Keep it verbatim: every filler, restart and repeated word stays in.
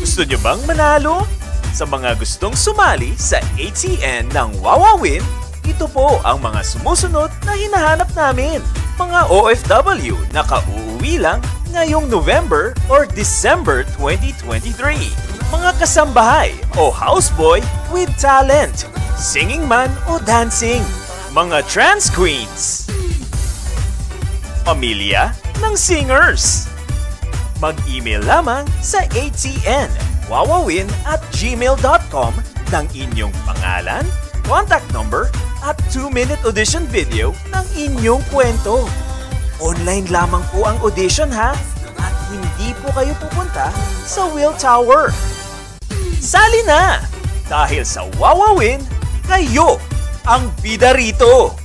Gusto nyo bang manalo? Sa mga gustong sumali sa A T N ng Wawawin, ito po ang mga sumusunod na hinahanap namin. Mga O F W na kauuwi lang ngayong November or December twenty twenty-three. Mga kasambahay o houseboy with talent, singing man o dancing. Mga trans queens. Pamilya ng singers. Mag-email lamang sa A T N wawawin at gmail dot com ng inyong pangalan, contact number at two minute audition video ng inyong kwento. Online lamang po ang audition ha, at hindi po kayo pupunta sa Will Tower. Sali na! Dahil sa Wawawin, kayo ang bida rito!